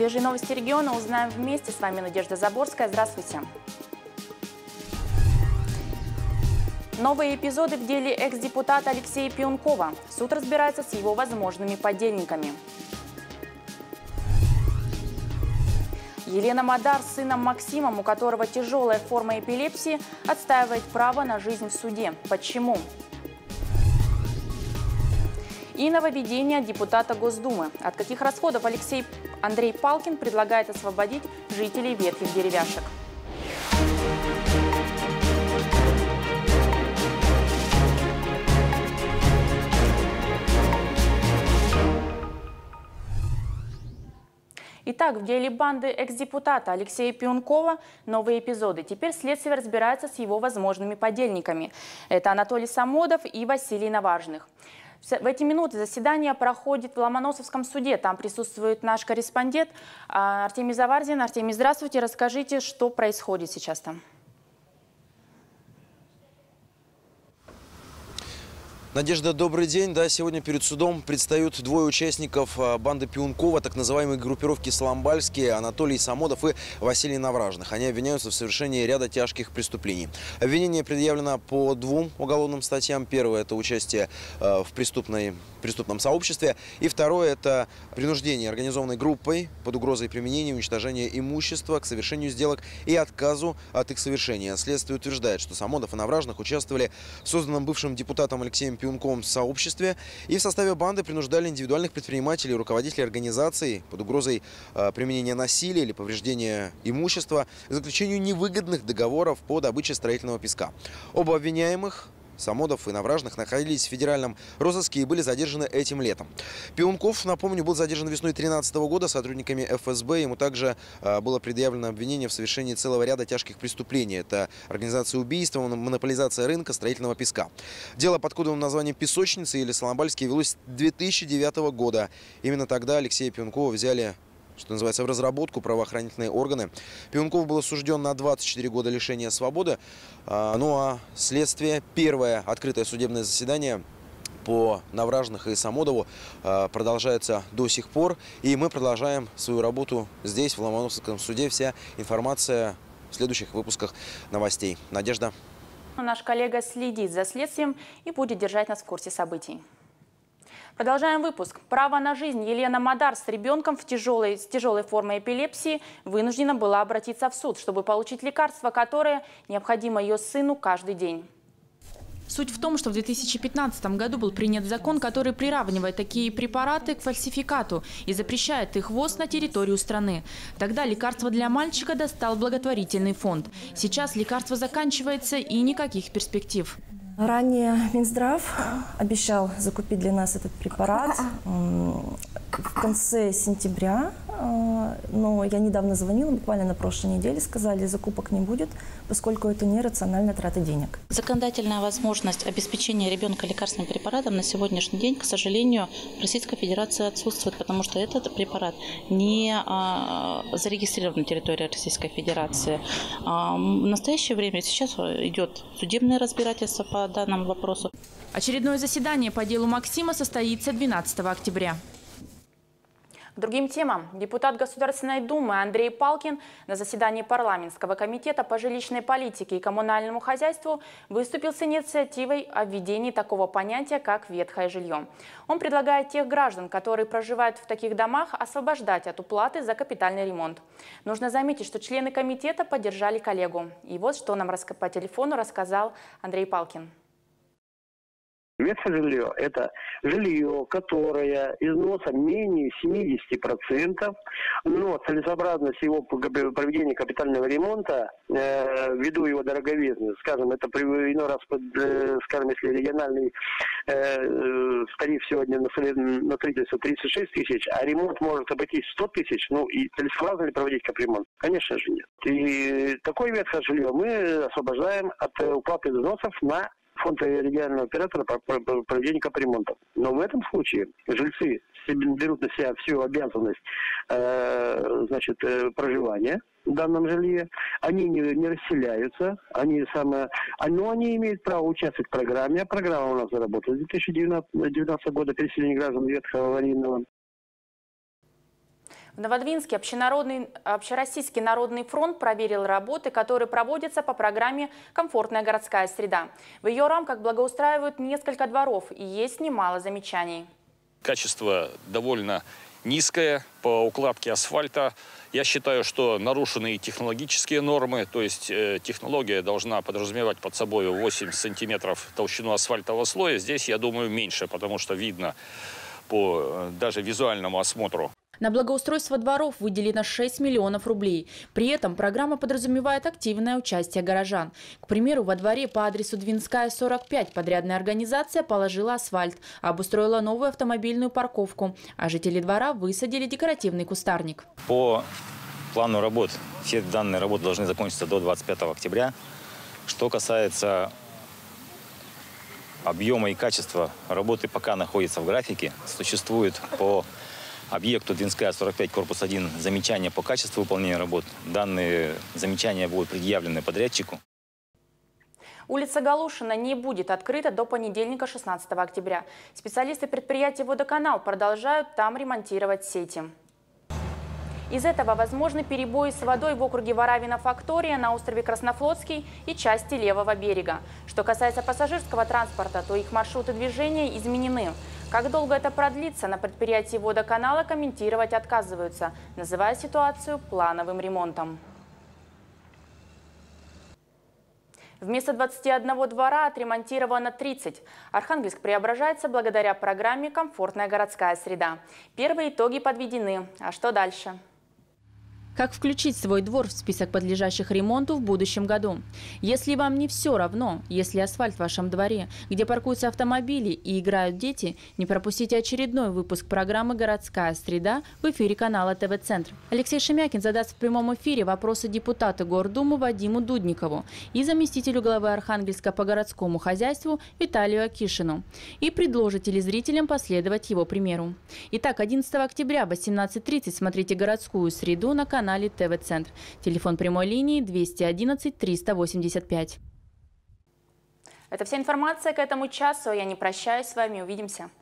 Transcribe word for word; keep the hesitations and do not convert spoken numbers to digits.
Свежие новости региона узнаем вместе. С вами Надежда Заборская. Здравствуйте. Новые эпизоды в деле экс-депутата Алексея Пионкова. Суд разбирается с его возможными подельниками. Елена Мадар с сыном Максимом, у которого тяжелая форма эпилепсии, отстаивает право на жизнь в суде. Почему? И нововведение депутата Госдумы. От каких расходов Алексей Андрей Палкин предлагает освободить жителей ветхих деревяшек? Итак, в деле банды экс-депутата Алексея Пионкова новые эпизоды. Теперь следствие разбирается с его возможными подельниками. Это Анатолий Самодов и Василий Наважных. В эти минуты заседание проходит в Ломоносовском суде. Там присутствует наш корреспондент Артемий Заварзин. Артемий, здравствуйте. Расскажите, что происходит сейчас там. Надежда, добрый день. Да, сегодня перед судом предстают двое участников банды Пионкова, так называемой группировки Соломбальские, Анатолий Самодов и Василий Навражных. Они обвиняются в совершении ряда тяжких преступлений. Обвинение предъявлено по двум уголовным статьям. Первое – это участие в преступной, преступном сообществе. И второе – это принуждение организованной группой под угрозой применения и уничтожения имущества к совершению сделок и отказу от их совершения. Следствие утверждает, что Самодов и Навражных участвовали в созданном бывшим депутатом Алексеем Пионковым сообществе и в составе банды принуждали индивидуальных предпринимателей и руководителей организаций под угрозой э, применения насилия или повреждения имущества к заключению невыгодных договоров по добыче строительного песка. Оба обвиняемых, Самодов и Навражных, находились в федеральном розыске и были задержаны этим летом. Пионков, напомню, был задержан весной две тысячи тринадцатого года сотрудниками эф эс бэ. Ему также э, было предъявлено обвинение в совершении целого ряда тяжких преступлений. Это организация убийства, монополизация рынка строительного песка. Дело под кодовым названием «Песочница» или «Соломбальский» велось с две тысячи девятого года. Именно тогда Алексея Пионкова взяли, что называется, в разработку правоохранительные органы. Пионков был осужден на двадцать четыре года лишения свободы. Ну а следствие, первое открытое судебное заседание по Навражных и Самодову продолжается до сих пор. И мы продолжаем свою работу здесь, в Ломоносовском суде. Вся информация в следующих выпусках новостей. Надежда. Наш коллега следит за следствием и будет держать нас в курсе событий. Продолжаем выпуск. Право на жизнь. Елена Мадар с ребенком в тяжелой, с тяжелой формой эпилепсии вынуждена была обратиться в суд, чтобы получить лекарство, которое необходимо ее сыну каждый день. Суть в том, что в две тысячи пятнадцатом году был принят закон, который приравнивает такие препараты к фальсификату и запрещает их ввоз на территорию страны. Тогда лекарство для мальчика достал благотворительный фонд. Сейчас лекарство заканчивается и никаких перспектив. Ранее Минздрав обещал закупить для нас этот препарат в конце сентября, но я недавно звонила, буквально на прошлой неделе, сказали, закупок не будет, поскольку это нерациональная трата денег. Законодательная возможность обеспечения ребенка лекарственным препаратом на сегодняшний день, к сожалению, в Российской Федерации отсутствует, потому что этот препарат не зарегистрирован на территории Российской Федерации. В настоящее время сейчас идет судебное разбирательство по данному вопросу. Очередное заседание по делу Максима состоится двенадцатого октября. К другим темам. Депутат Государственной Думы Андрей Палкин на заседании парламентского комитета по жилищной политике и коммунальному хозяйству выступил с инициативой о введении такого понятия, как ветхое жилье. Он предлагает тех граждан, которые проживают в таких домах, освобождать от уплаты за капитальный ремонт. Нужно заметить, что члены комитета поддержали коллегу. И вот что нам по телефону рассказал Андрей Палкин. Ветхое жилье – это жилье, которое износом менее семидесяти процентов, но целесообразность его проведения капитального ремонта, э, ввиду его дороговизны, скажем, это иной раз, э, скажем, если региональный э, тариф сегодня на, на строительство тридцать шесть тысяч, а ремонт может обойтись сто тысяч, ну и целесообразно ли проводить капремонт? Конечно же нет. И такое ветхое жилье мы освобождаем от уплаты взносов на фонд регионального оператора по проведению капремонтов. Но в этом случае жильцы берут на себя всю обязанность э, значит, проживания в данном жилье. Они не, не расселяются, они самое, но они имеют право участвовать в программе. А программа у нас заработала с две тысячи девятнадцатого года переселения граждан ветхого аварийного. В Новодвинске общенародный, Общероссийский народный фронт проверил работы, которые проводятся по программе «Комфортная городская среда». В ее рамках благоустраивают несколько дворов, и есть немало замечаний. Качество довольно низкое по укладке асфальта. Я считаю, что нарушены и технологические нормы, то есть э, технология должна подразумевать под собой восемь сантиметров толщину асфальтового слоя. Здесь, я думаю, меньше, потому что видно по э, даже визуальному осмотру. На благоустройство дворов выделено шесть миллионов рублей. При этом программа подразумевает активное участие горожан. К примеру, во дворе по адресу Двинская, сорок пять подрядная организация положила асфальт, обустроила новую автомобильную парковку, а жители двора высадили декоративный кустарник. По плану работ все данные работы должны закончиться до двадцать пятого октября. Что касается объема и качества работы, пока находится в графике, существует по объекту Двинская, сорок пять, корпус один, замечания по качеству выполнения работ. Данные замечания будут предъявлены подрядчику. Улица Галушина не будет открыта до понедельника, шестнадцатого октября. Специалисты предприятия «Водоканал» продолжают там ремонтировать сети. Из этого возможны перебои с водой в округе Варавина-Фактория, на острове Краснофлотский и части левого берега. Что касается пассажирского транспорта, то их маршруты движения изменены. Как долго это продлится, на предприятии «Водоканала» комментировать отказываются, называя ситуацию плановым ремонтом. Вместо двадцати одного двора отремонтировано тридцать. Архангельск преображается благодаря программе «Комфортная городская среда». Первые итоги подведены. А что дальше? Как включить свой двор в список подлежащих ремонту в будущем году? Если вам не все равно, если асфальт в вашем дворе, где паркуются автомобили и играют дети, не пропустите очередной выпуск программы «Городская среда» в эфире канала ТВ-центр. Алексей Шемякин задаст в прямом эфире вопросы депутату Гордумы Вадиму Дудникову и заместителю главы Архангельска по городскому хозяйству Виталию Акишину и предложит телезрителям последовать его примеру. Итак, одиннадцатого октября в восемнадцать тридцать смотрите «Городскую среду» на канале канале ТВ-центр. Телефон прямой линии двести одиннадцать триста восемьдесят пять. Это вся информация к этому часу. Я не прощаюсь с вами. Увидимся.